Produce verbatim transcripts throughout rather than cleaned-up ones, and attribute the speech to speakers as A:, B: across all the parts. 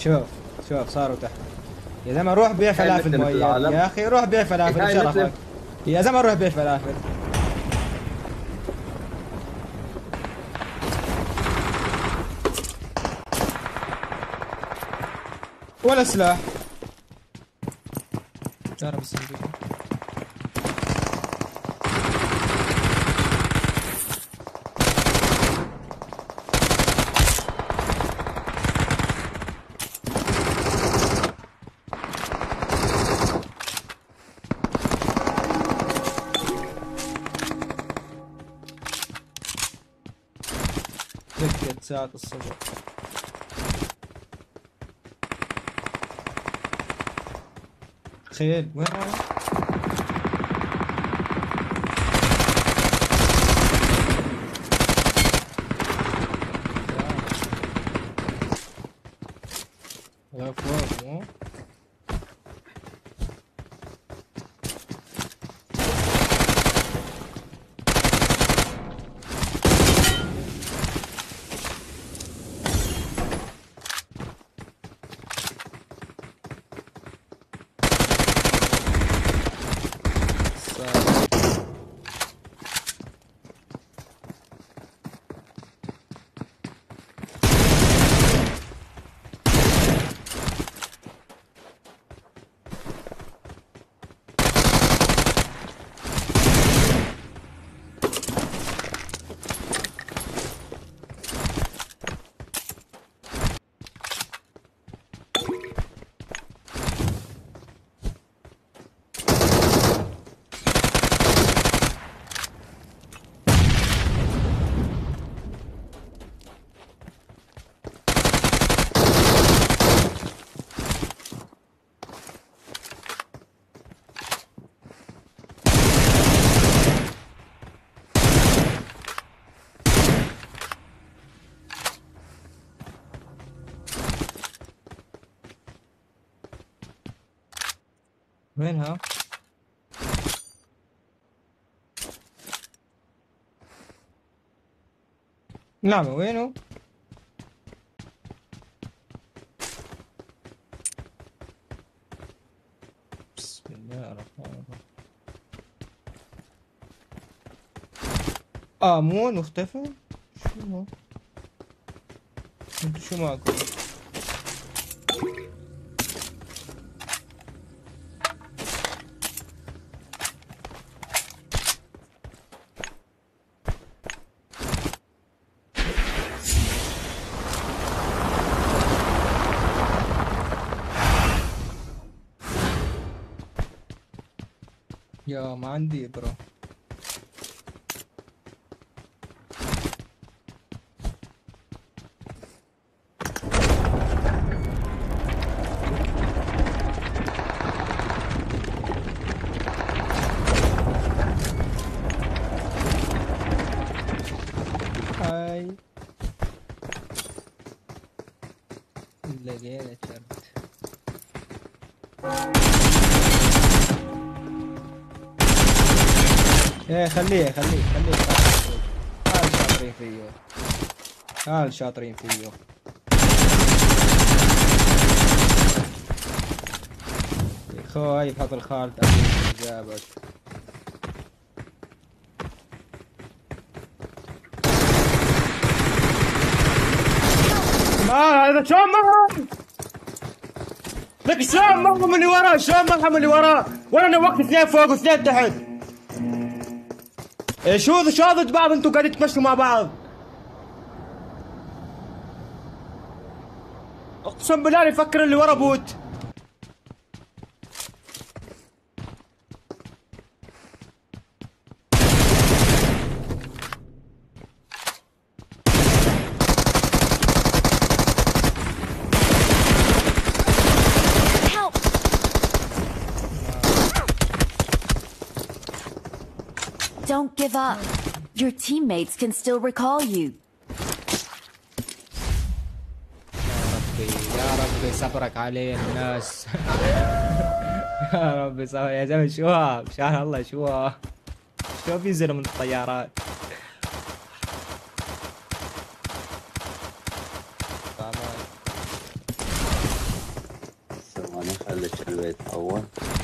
A: شوف شوف صاروا تحت. يا زلمه روح بيع فلافل مؤيد يا اخي، روح بيع فلافل شرفك يا زلمه، روح بيع فلافل. ولا سلاح.
B: جرب الصندوق.
A: دقت ساعة الصبح. خيل وين رايح؟ لا فوق مو
B: وينها؟
A: نعم وينه؟
B: بسم الله الرحمن الرحيم.
A: اه مو اختفى؟ شو هو؟ انتو شو معكم؟ يا ما عندي برو. هاي لقينا شرد. ايه خليه خليه خليه هال شاطرين فيه، هال شاطرين فيه. يا خوي بحط الخالد جابك. ما هذا شلون مرهم؟ لك شلون مرهم اللي وراه؟ شلون مرهم اللي وراه؟ وانا نوقت اثنين فوق واثنين تحت. ايه شو شو ضد بعض انتم قاعدين تمشوا مع بعض؟ اقسم بالله يفكر اللي ورا بوت.
C: Don't give up. Your teammates can still recall you.
A: يا ربي يا ربي صبرك علينا الناس. يا ربي صبر يا زلمه. شوها مشان الله شوها شو بينزلوا من الطيارات.
D: البيت اول.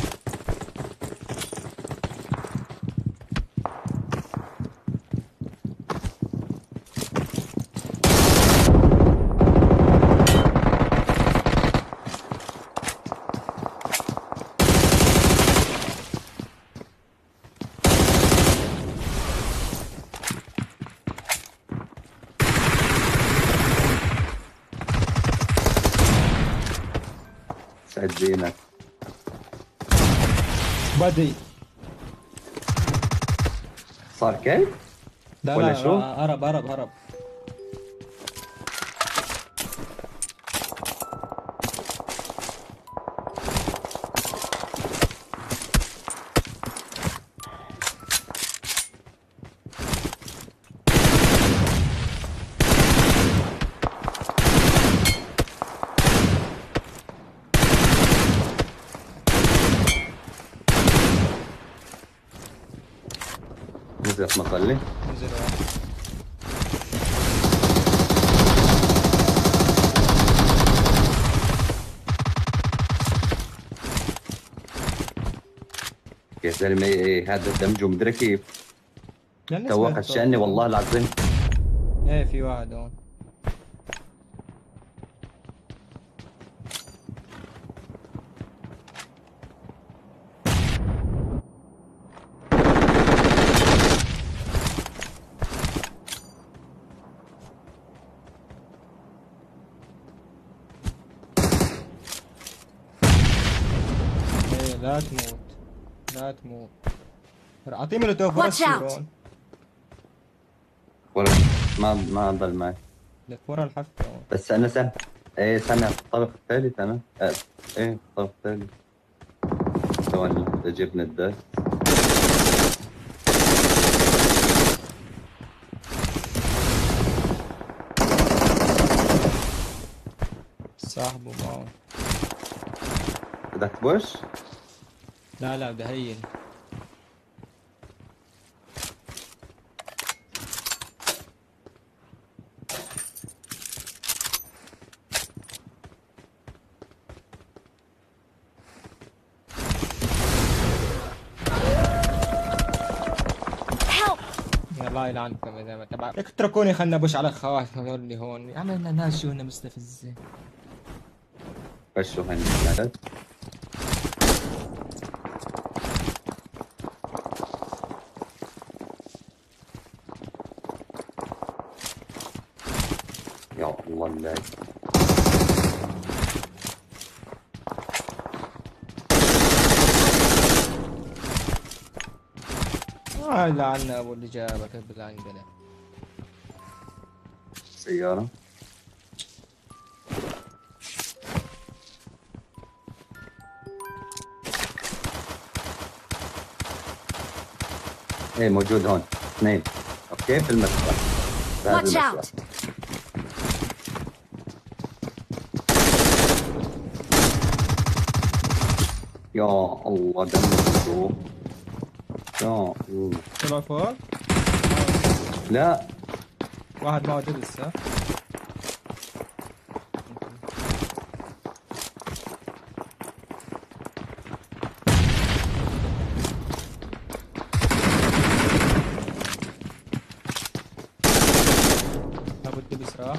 D: سعد زينك.
B: بدي
D: صار كيف؟
B: لا
D: ولا
B: لا
D: شو؟
B: هرب هرب هرب.
D: نزلت مظلة.
B: نزل واحد.
D: يا زلمة إيه هذا الدمج ومدري كيف
B: لأن
D: توقع
B: سمعت
D: الشأني
B: صوت.
D: والله العظيم.
B: ايه في واحد هون. ايه لا تموت لا تموت. اعطيني مولوتوف ورا
C: Watch
B: السور
C: out.
B: هون.
D: ولا ما ما ضل معي.
B: لك ورا الحفة هون.
D: بس أنا سامع. إيه سامع في الطرف الثالث أنا. آه. إيه الطرف الثالث. ثواني أجيب نداس.
B: صاحبه معه.
D: بدك تبوش؟
B: لا لا بدي هين.
C: Help!
B: الله يلعنكم يا زلمه تبع لك اتركوني خلنا ابوش على خواتم هذول اللي هون. عملنا ناس شو هن مستفزين.
D: بشوا هني الثلاث. يا الله الله.
B: آه لعنا ابو اللي جابك بالله عندنا.
D: سيارة. ايه موجود هون اثنين. اوكي في المسبح. في هذا
C: Watch
D: المسبح.
C: out.
D: يا الله دمه. يا الله.
B: طلع فوق.
D: لا
B: واحد معه لسه. ابو الدبس راح.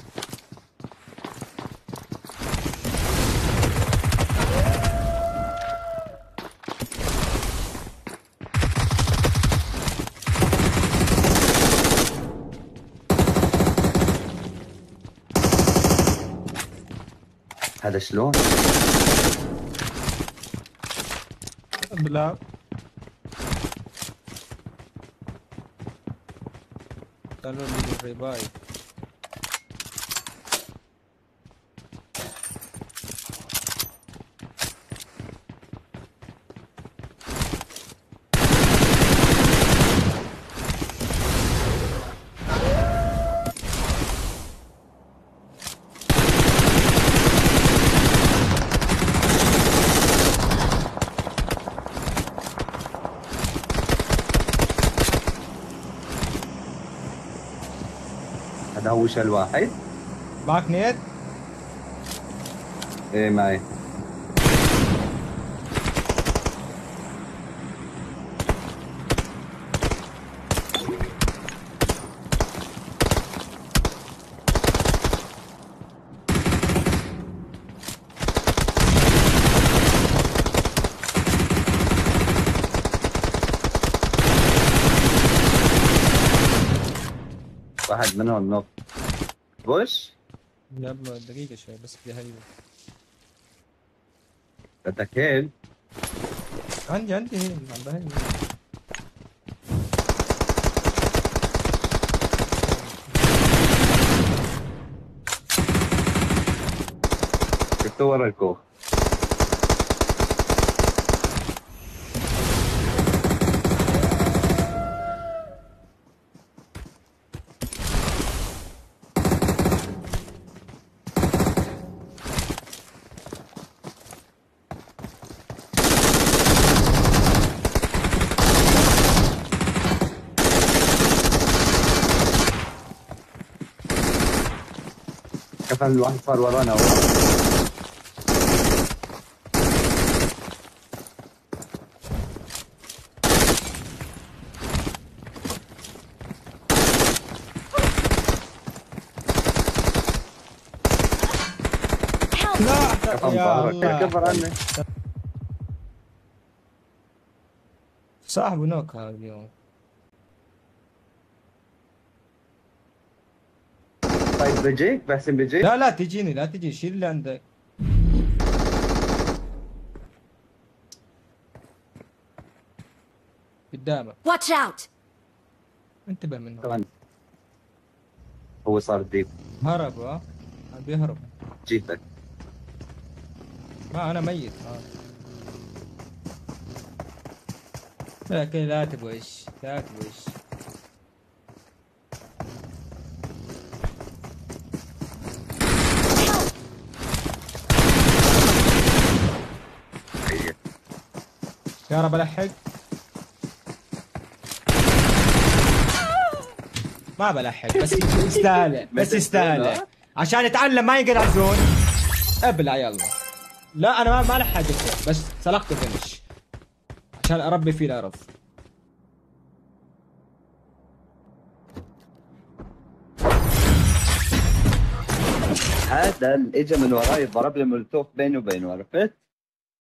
D: هذا شلون؟
B: لا قالوا لي الريباي.
D: هذا هو شال واحد.
B: معك نيت؟
D: ايه معي. واحد منهم نوك. بوش
B: يلا دقيقة شوي بس بدي هيل.
D: بدك هيل؟
B: عندي عندي هيل عم بهيل.
D: شفته ورا الكوخ. كفن الواحد صار ورانا ورا.
B: لا
D: كفن
B: يا
D: ظهرك
B: الله.
D: كفر عنك.
B: صاحبه نوك هذا اليوم.
D: طيب بيجيك بحسن بيجيك.
B: لا لا تجيني لا تجي شيل اللي عندك. قدامك
C: Watch out!
B: انتبه منه.
D: طبعا هو صار ديب.
B: هرب ها عم بيهرب.
D: جيتك.
B: ما انا ميت ها. لكن لا تبوش لا تبوش. يا رب الحق. ما بلحق بس يستاهل بس يستاهل عشان يتعلم ما ينقل على الزون. ابلع يلا. لا انا ما ما لحقته بس سلقته فينش عشان اربي فيه القرف.
D: هذا اللي اجى من وراي ضرب لي مولوتوف بيني وبينه، عرفت؟